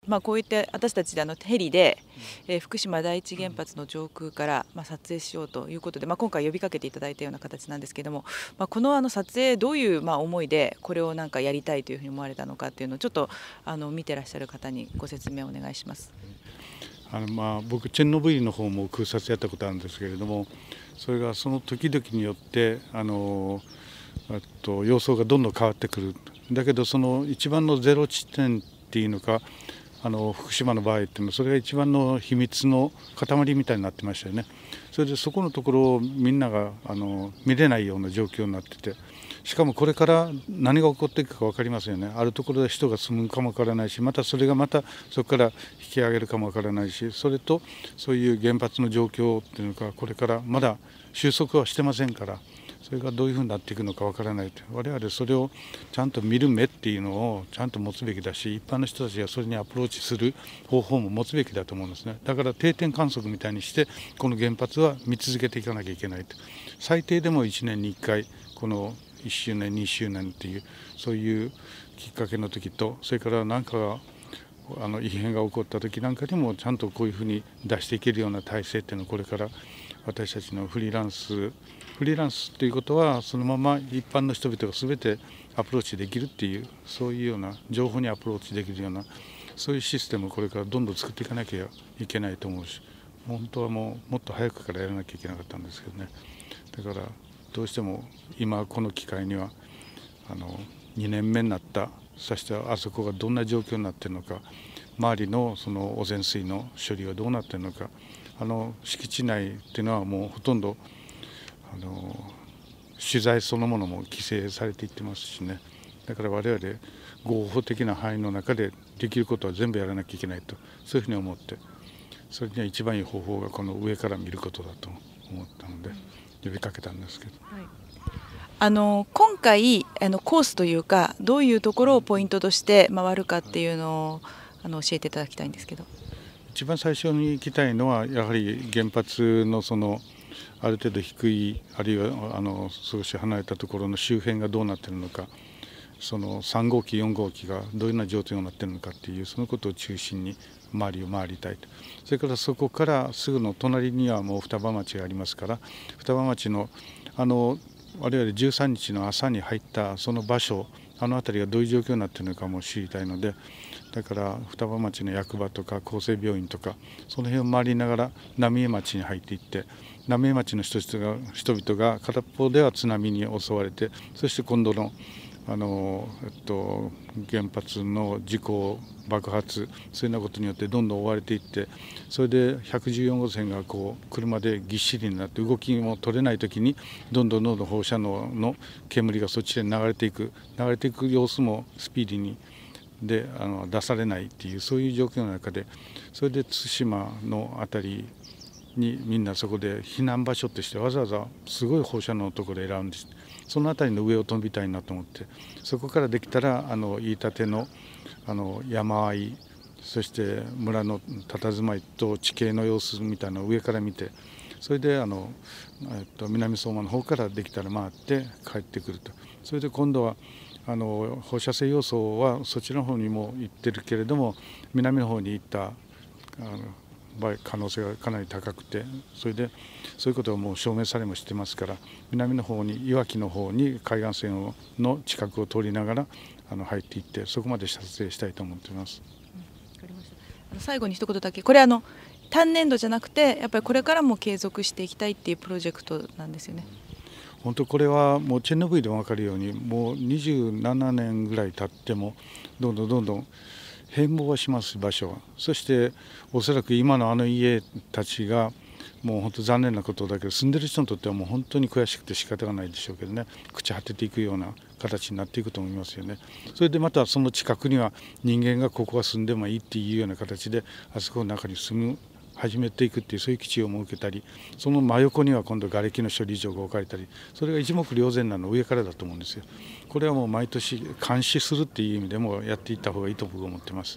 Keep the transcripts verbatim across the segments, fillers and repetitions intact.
まあ、こういって私たちであのヘリで、えー、福島第一原発の上空から、まあ、撮影しようということで、まあ、今回呼びかけていただいたような形なんですけども、まあ、このあの撮影どういうまあ思いでこれをなんかやりたいというふうに思われたのかっていうのをちょっとあの見てらっしゃる方にご説明をお願いします。 あのまあ僕チェルノブイリの方も空撮やったことあるんですけれども、それがその時々によってあのあと様相がどんどん変わってくる。だけどその一番のゼロ地点っていうのか、あの福島の場合っていうのはそれが一番の秘密の塊みたいになってましたよね。それでそこのところをみんながあの見れないような状況になってて、しかもこれから何が起こっていくか分かりませんよね。あるところで人が住むかも分からないし、またそれがまたそこから引き上げるかも分からないし、それとそういう原発の状況っていうのがこれからまだ収束はしてませんから、それがどういうふうになっていくのかわからないと。我々それをちゃんと見る目っていうのをちゃんと持つべきだし、一般の人たちがそれにアプローチする方法も持つべきだと思うんですね。だから定点観測みたいにしてこの原発は見続けていかなきゃいけないと。最低でもいちねんにいっかいこのいっしゅうねんにしゅうねんっていうそういうきっかけの時と、それから何かがあの異変が起こった時なんかにもちゃんとこういうふうに出していけるような体制っていうのをこれから私たちのフリーランスフリーランスということはそのまま一般の人々が全てアプローチできるっていう、そういうような情報にアプローチできるようなそういうシステムをこれからどんどん作っていかなきゃいけないと思うし、本当はもうもっと早くからやらなきゃいけなかったんですけどね。だからどうしても今この機会にはあのにねんめになったそしてあそこがどんな状況になっているのか、周りのその汚染水の処理はどうなっているのか、あの敷地内っていうのはもうほとんどあの取材そのものも規制されていってますしね。だから我々合法的な範囲の中でできることは全部やらなきゃいけないと、そういうふうに思って、それには一番いい方法がこの上から見ることだと思ったので呼びかけたんですけど、はい、 あの今回あのコースというかどういうところをポイントとして回るかっていうのをあの教えていただきたいんですけど。 一番最初に行きたいのはやはり原発のそのある程度低い、あるいはあの少し離れたところの周辺がどうなっているのか、そのさん号機よん号機がどういうような状況になっているのかっていう、そのことを中心に周りを回りたいと。それからそこからすぐの隣にはもう双葉町がありますから、双葉町のあの我々じゅうさんにちの朝に入ったその場所、あの辺りがどういう状況になっているのかも知りたいので、だから双葉町の役場とか厚生病院とかその辺を回りながら浪江町に入っていって、浪江町の人々が人々が片っぽでは津波に襲われて、そして今度のあの、えっと、原発の事故爆発そういうようなことによってどんどん追われていって、それでひゃくじゅうよん号線がこう車でぎっしりになって動きも取れない時にどんどんどんどん放射能の煙がそっちで流れていく流れていく様子もスピーディーにであの出されないっていう、そういう状況の中で、それで対馬の辺りにみんなそこで避難場所としてわざわざすごい放射能のところを選んで、その辺りの上を飛びたいなと思って、そこからできたらあの飯舘のあの山あい、そして村の佇まいと地形の様子みたいなのを上から見て、それであの、えっと、南相馬の方からできたら回って帰ってくると。それで今度はあの放射性要素はそちらの方にも行ってるけれども、南の方に行ったあの場合可能性がかなり高くて、それでそういうことはもう証明されもしてますから、南の方にいわきの方に海岸線をの近くを通りながらあの入っていって、そこまで撮影したいと思っています。 うん、わかりました。あの最後に一言だけ、これあの単年度じゃなくてやっぱりこれからも継続していきたいっていうプロジェクトなんですよね。 本当これはもうチェルノブイリでも分かるように、もうにじゅうななねんぐらい経ってもどんどんどんどん変貌はします、場所は。そしておそらく今のあの家たちがもう本当残念なことだけど、住んでる人にとってはもう本当に悔しくて仕方がないでしょうけどね、朽ち果てていくような形になっていくと思いますよね。それでまたその近くには人間がここは住んでもいいっていうような形であそこの中に住む始めていくっていう、そういう基地を設けたり、その真横には今度瓦礫の処理場が置かれたり、それが一目瞭然なの上からだと思うんですよ。これはもう毎年監視するっていう意味でもやっていった方がいいと僕は思ってます。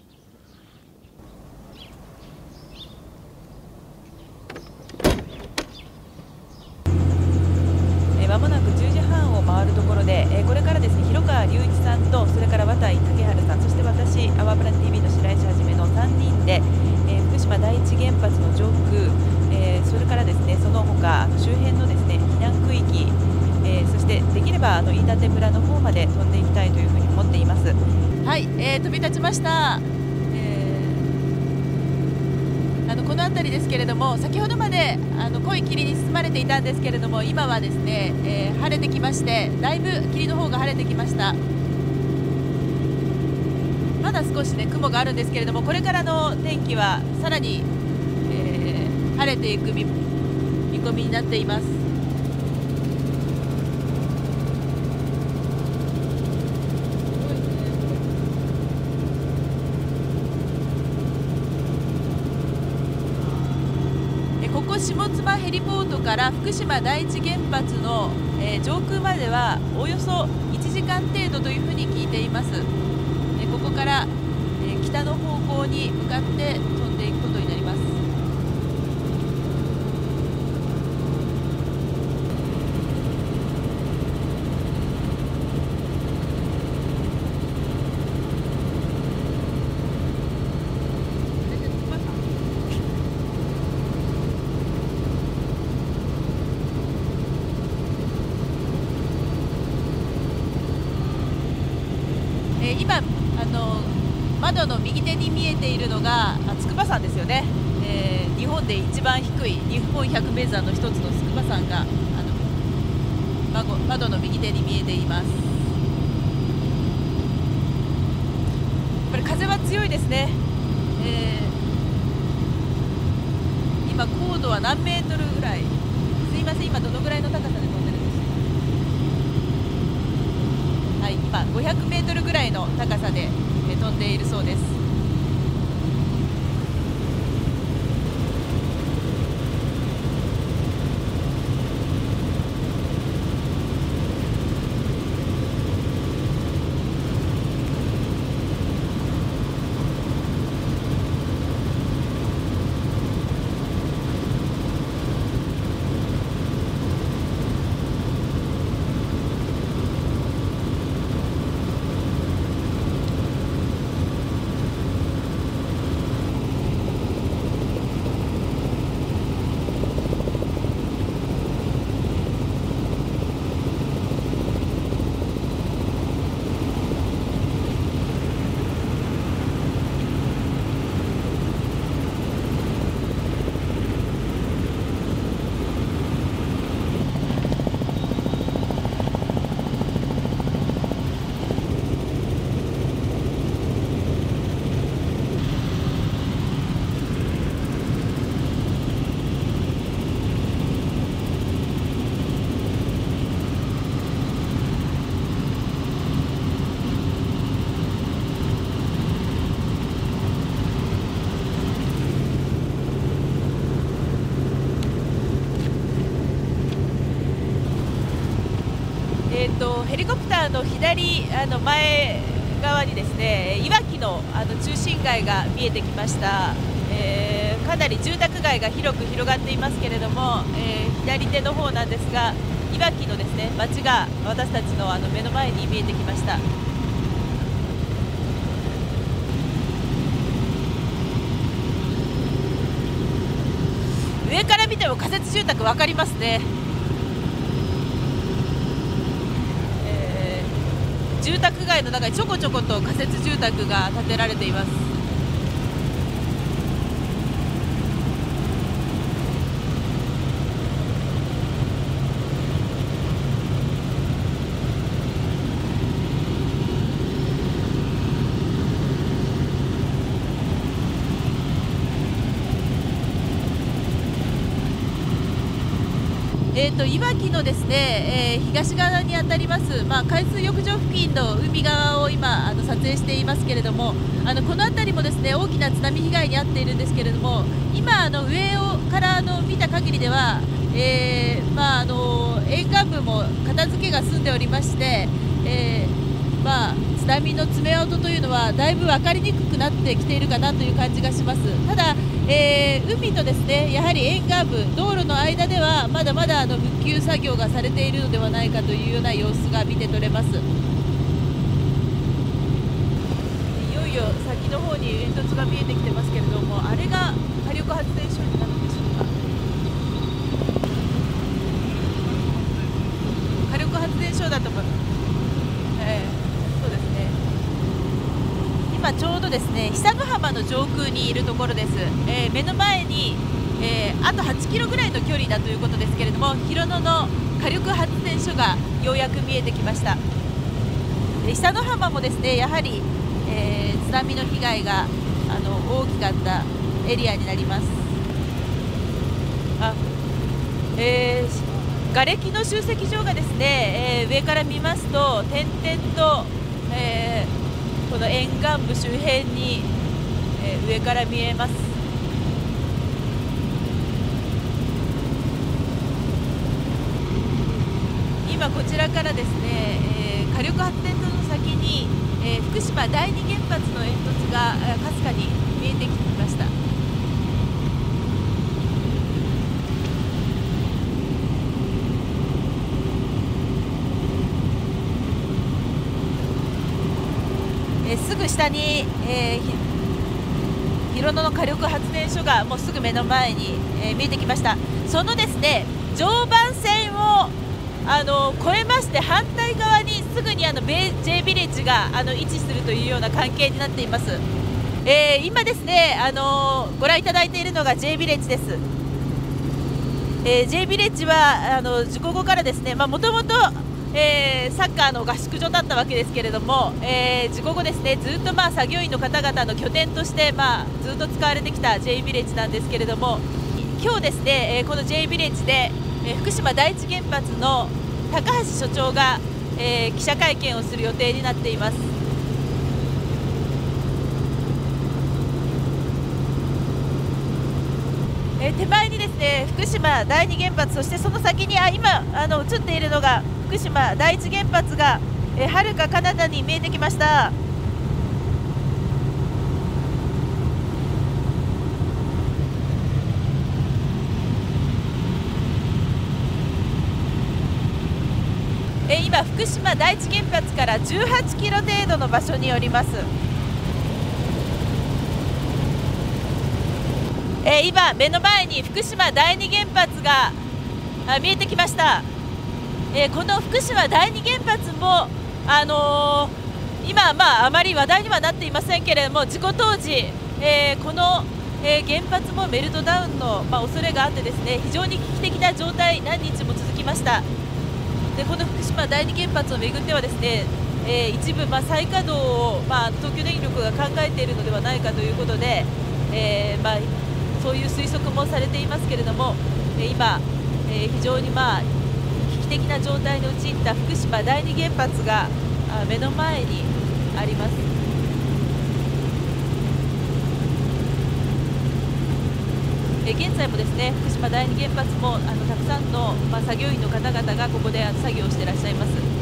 まもなくじゅうじはんを回るところで、これからですね、広川隆一さんとそれから綿井竹春さん、そして私アワープラン ティーブイ の白石はじめのさんはあの飯舘村の方まで飛んでいきたいというふうに思っています。はい、えー、飛び立ちました。えー、あのこの辺りですけれども、先ほどまであの濃い霧に包まれていたんですけれども、今はですね、えー、晴れてきまして、だいぶ霧の方が晴れてきました。まだ少しね雲があるんですけれども、これからの天気はさらに、えー、晴れていく見込みになっています。ここ下妻ヘリポートから福島第一原発の、えー、上空まではおよそいちじかん程度というふうに聞いています。えー、ここから、えー、北の方向に向かって飛んでいくことになります。今あの窓の右手に見えているのが筑波山ですよね。えー、日本で一番低い日本百名山の一つの筑波山があの 窓, 窓の右手に見えています。これ風は強いですね。えー、今高度は何メートルぐらい、すいません、今どのぐらいの高さで飛んでるんですか。はい、今ごひゃくメートルぐらいの高さで飛んでいるそうです。えー、とヘリコプターの左あの前側にですね、いわきのあの中心街が見えてきました。えー、かなり住宅街が広く広がっていますけれども、えー、左手の方なんですが、いわきのですね街が私たちのあの目の前に見えてきました。上から見ても仮設住宅分かりますね。住宅街の中にちょこちょこと仮設住宅が建てられています。えーと、いわきのですね、えー、東側にあたります、まあ、海水浴場付近の海側を今あの撮影していますけれども、あのこの辺りもですね大きな津波被害に遭っているんですけれども、今あの上をからあの見た限りでは、えーまあ、あの沿岸部も片付けが済んでおりまして、えーまあ、津波の爪痕というのはだいぶ分かりにくくなってきているかなという感じがします。ただ、えー、海とですねやはり沿岸部道路の間ではまだまだあの復旧作業がされているのではないかというような様子が見て取れます。いよいよ先の方に煙突が見えてきてますけれども、あれが火力発電所になるんでしょうか。火力発電所だと思います。 とですね久野浜の上空にいるところです。えー、目の前に、えー、あとはちキロぐらいの距離だということですけれども、広野の火力発電所がようやく見えてきました。久野浜もですねやはり、えー、津波の被害があの大きかったエリアになります。あ、えー、瓦礫の集積場がですね、えー、上から見ますと点々と、えー、この沿岸部周辺に、えー、上から見えます。今こちらからですね、えー、火力発電所の先に、えー、福島第二原発の煙突がかすかに見えてきました。えー、すぐ下に、えー、広野の火力発電所がもうすぐ目の前に、えー、見えてきました。そのですね常磐線をあの越えまして反対側にすぐにあの J ヴィレッジがあの位置するというような関係になっています。えー、今ですねあのご覧いただいているのが J ヴィレッジです。えー、J ヴィレッジはあの事故後からですねもともとえー、サッカーの合宿場だったわけですけれども、えー、事故後ですねずっとまあ作業員の方々の拠点として、まあ、ずっと使われてきた J ヴィレッジなんですけれども、今日ですね、えー、この J ヴィレッジで、えー、福島第一原発の高橋所長が、えー、記者会見をする予定になっています。えー、手前にですね福島第二原発、そしてその先にあ今あの映っているのが福島第一原発がはるか彼方に見えてきました。え今福島第一原発からじゅうはちキロ程度の場所におります。え今目の前に福島第二原発が見えてきました。えー、この福島第二原発も、あのー、今、まあ、あまり話題にはなっていませんけれども、事故当時、えー、この、えー、原発もメルトダウンの、まあ、恐れがあってですね非常に危機的な状態何日も続きました。でこの福島第二原発をめぐってはですね、えー、一部、まあ、再稼働を、まあ、東京電力が考えているのではないかということで、えーまあ、そういう推測もされていますけれども、えー、今、えー、非常に、まあ的な状態に陥った福島第二原発が目の前にあります。え現在もですね福島第二原発もあのたくさんの、まあ、作業員の方々がここで作業をしていらっしゃいます。